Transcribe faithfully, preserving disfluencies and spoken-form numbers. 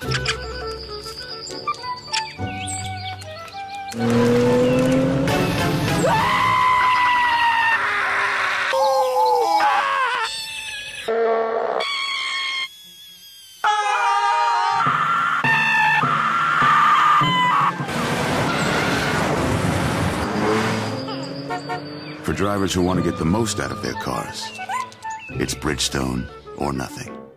For drivers who want to get the most out of their cars, it's Bridgestone or nothing.